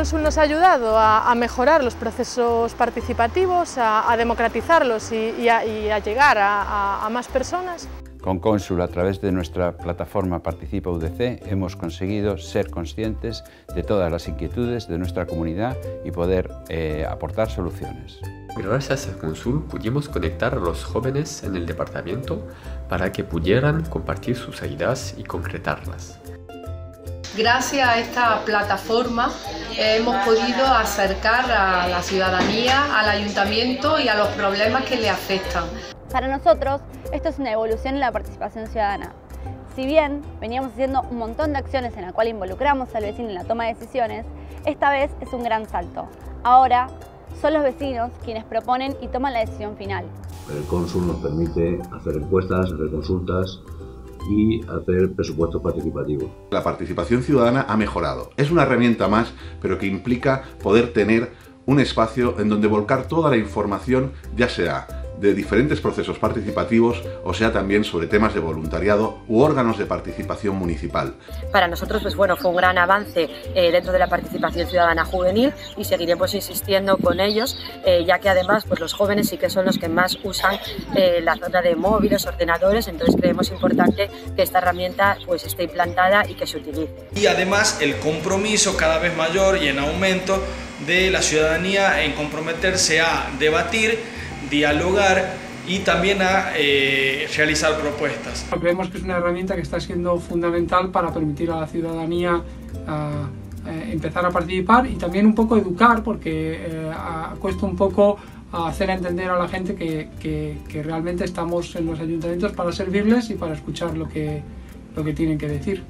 Consul nos ha ayudado a mejorar los procesos participativos, a democratizarlos y a llegar a más personas. Con Consul, a través de nuestra plataforma Participa UDC, hemos conseguido ser conscientes de todas las inquietudes de nuestra comunidad y poder aportar soluciones. Gracias a Consul pudimos conectar a los jóvenes en el departamento para que pudieran compartir sus ideas y concretarlas. Gracias a esta plataforma hemos podido acercar a la ciudadanía, al ayuntamiento y a los problemas que le afectan. Para nosotros, esto es una evolución en la participación ciudadana. Si bien veníamos haciendo un montón de acciones en la cual involucramos al vecino en la toma de decisiones, esta vez es un gran salto. Ahora son los vecinos quienes proponen y toman la decisión final. El Consul nos permite hacer encuestas, hacer consultas y hacer presupuestos participativos. La participación ciudadana ha mejorado. Es una herramienta más, pero que implica poder tener un espacio en donde volcar toda la información, ya sea de diferentes procesos participativos, o sea también sobre temas de voluntariado u órganos de participación municipal. Para nosotros pues bueno, fue un gran avance dentro de la participación ciudadana juvenil y seguiremos insistiendo con ellos, ya que además pues los jóvenes sí que son los que más usan la zona de móviles, ordenadores, entonces creemos importante que esta herramienta pues esté implantada y que se utilice. Y además el compromiso cada vez mayor y en aumento de la ciudadanía en comprometerse a debatir, dialogar y también a realizar propuestas. Creemos que es una herramienta que está siendo fundamental para permitir a la ciudadanía empezar a participar y también un poco educar, porque cuesta un poco hacer entender a la gente que realmente estamos en los ayuntamientos para servirles y para escuchar lo que tienen que decir.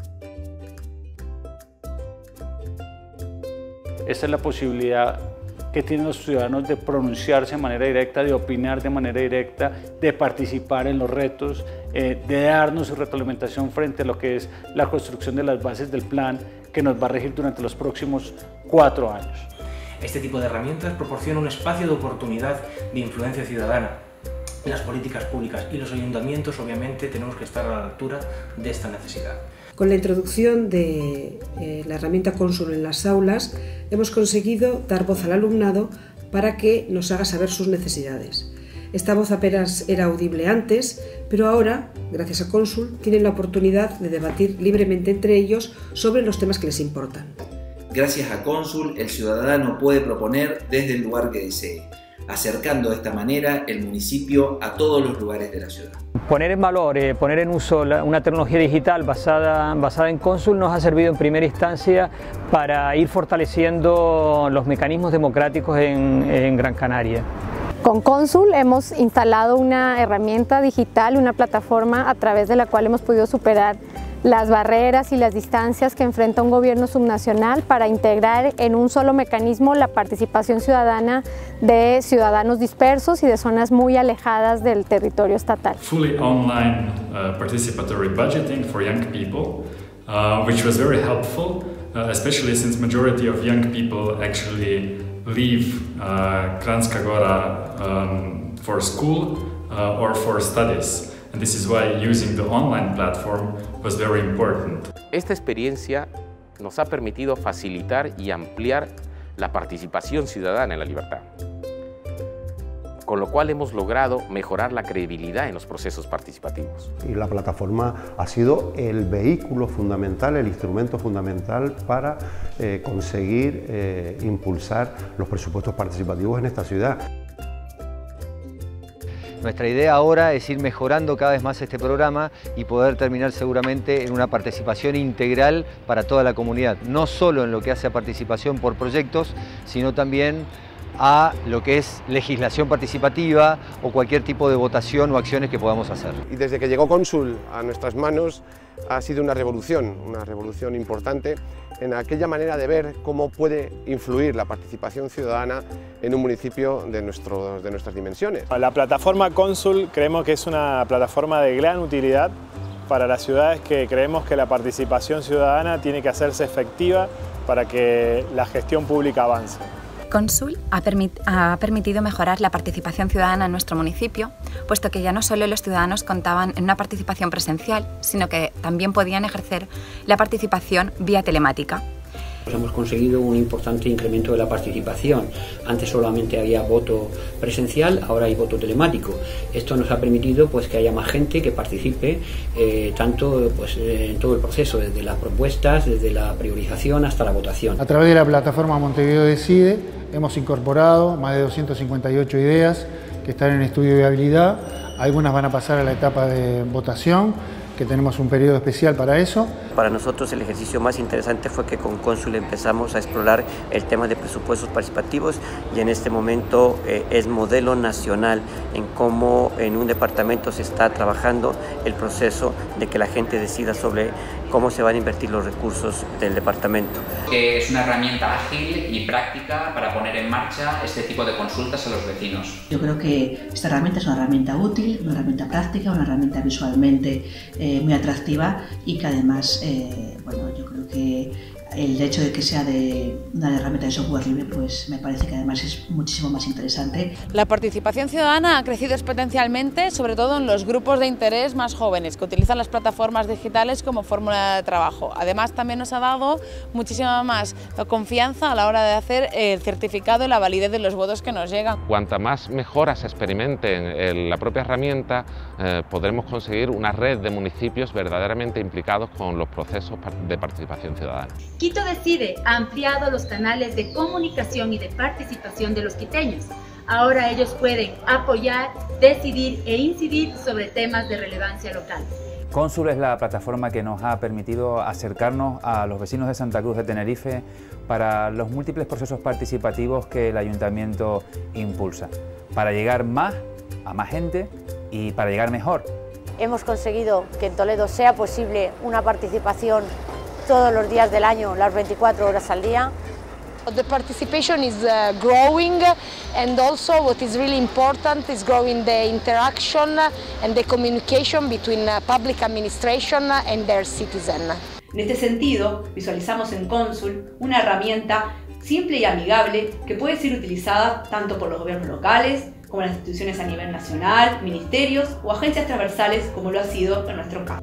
Esta es la posibilidad que tienen los ciudadanos de pronunciarse de manera directa, de opinar de manera directa, de participar en los retos, de darnos su retroalimentación frente a lo que es la construcción de las bases del plan que nos va a regir durante los próximos 4 años. Este tipo de herramientas proporciona un espacio de oportunidad de influencia ciudadana en las políticas públicas y los ayuntamientos obviamente tenemos que estar a la altura de esta necesidad. Con la introducción de la herramienta Consul en las aulas, hemos conseguido dar voz al alumnado para que nos haga saber sus necesidades. Esta voz apenas era audible antes, pero ahora, gracias a Consul, tienen la oportunidad de debatir libremente entre ellos sobre los temas que les importan. Gracias a Consul, el ciudadano puede proponer desde el lugar que desee, acercando de esta manera el municipio a todos los lugares de la ciudad. Poner en valor, poner en uso una tecnología digital basada en Consul nos ha servido en primera instancia para ir fortaleciendo los mecanismos democráticos en Gran Canaria. Con Consul hemos instalado una herramienta digital, una plataforma a través de la cual hemos podido superar las barreras y las distancias que enfrenta un gobierno subnacional para integrar en un solo mecanismo la participación ciudadana de ciudadanos dispersos y de zonas muy alejadas del territorio estatal. Fully online participatory budgeting for young people, which was very helpful, especially since majority of young people actually leave Kranjska Gora for school or for studies. And this is why using the online platform was very important. Esta experiencia nos ha permitido facilitar y ampliar la participación ciudadana en la libertad, con lo cual hemos logrado mejorar la credibilidad en los procesos participativos. Y la plataforma ha sido el vehículo fundamental, el instrumento fundamental para conseguir impulsar los presupuestos participativos en esta ciudad. Nuestra idea ahora es ir mejorando cada vez más este programa y poder terminar seguramente en una participación integral para toda la comunidad, no solo en lo que hace a participación por proyectos, sino también a lo que es legislación participativa o cualquier tipo de votación o acciones que podamos hacer. Y desde que llegó Consul a nuestras manos ha sido una revolución importante en aquella manera de ver cómo puede influir la participación ciudadana en un municipio de nuestras dimensiones. La plataforma Consul creemos que es una plataforma de gran utilidad para las ciudades que creemos que la participación ciudadana tiene que hacerse efectiva para que la gestión pública avance. Consul ha permitido mejorar la participación ciudadana en nuestro municipio, puesto que ya no solo los ciudadanos contaban en una participación presencial, sino que también podían ejercer la participación vía telemática. Hemos conseguido un importante incremento de la participación. Antes solamente había voto presencial, ahora hay voto telemático. Esto nos ha permitido pues, que haya más gente que participe tanto pues, en todo el proceso, desde las propuestas, desde la priorización hasta la votación. A través de la plataforma Montevideo Decide hemos incorporado más de 258 ideas que están en estudio de viabilidad. Algunas van a pasar a la etapa de votación, que tenemos un periodo especial para eso. Para nosotros el ejercicio más interesante fue que con Cónsul empezamos a explorar el tema de presupuestos participativos y en este momento es modelo nacional en cómo en un departamento se está trabajando el proceso de que la gente decida sobre cómo se van a invertir los recursos del departamento. Es una herramienta ágil y práctica para poner en marcha este tipo de consultas a los vecinos. Yo creo que esta herramienta es una herramienta útil, una herramienta práctica, una herramienta visualmente muy atractiva y que además, bueno, yo creo que el hecho de que sea de una herramienta de software libre, pues me parece que además es muchísimo más interesante. La participación ciudadana ha crecido exponencialmente, sobre todo en los grupos de interés más jóvenes, que utilizan las plataformas digitales como fórmula de trabajo. Además, también nos ha dado muchísima más confianza a la hora de hacer el certificado y la validez de los votos que nos llegan. Cuanta más mejoras se experimenten en la propia herramienta, podremos conseguir una red de municipios verdaderamente implicados con los procesos de participación ciudadana. Quito Decide ha ampliado los canales de comunicación y de participación de los quiteños. Ahora ellos pueden apoyar, decidir e incidir sobre temas de relevancia local. Cónsul es la plataforma que nos ha permitido acercarnos a los vecinos de Santa Cruz de Tenerife para los múltiples procesos participativos que el Ayuntamiento impulsa, para llegar más a más gente y para llegar mejor. Hemos conseguido que en Toledo sea posible una participación todos los días del año, las 24 horas al día. The participation is growing, and also what is really important is growing the interaction and the communication between public administration and their citizen. En este sentido, visualizamos en Cónsul una herramienta simple y amigable que puede ser utilizada tanto por los gobiernos locales como las instituciones a nivel nacional, ministerios o agencias transversales como lo ha sido en nuestro caso.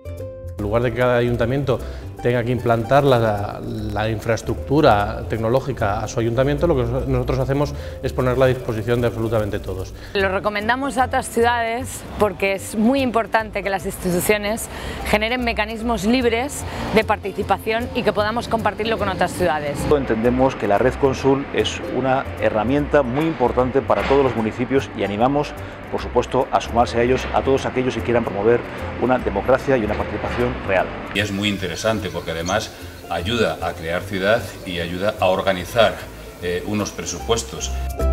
En lugar de que cada ayuntamiento tenga que implantar la infraestructura tecnológica a su ayuntamiento, lo que nosotros hacemos es ponerla a disposición de absolutamente todos. Lo recomendamos a otras ciudades porque es muy importante que las instituciones generen mecanismos libres de participación y que podamos compartirlo con otras ciudades. Entendemos que la red Cónsul es una herramienta muy importante para todos los municipios y animamos, por supuesto, a sumarse a ellos, a todos aquellos que quieran promover una democracia y una participación real. Y es muy interesante porque además ayuda a crear ciudad y ayuda a organizar unos presupuestos.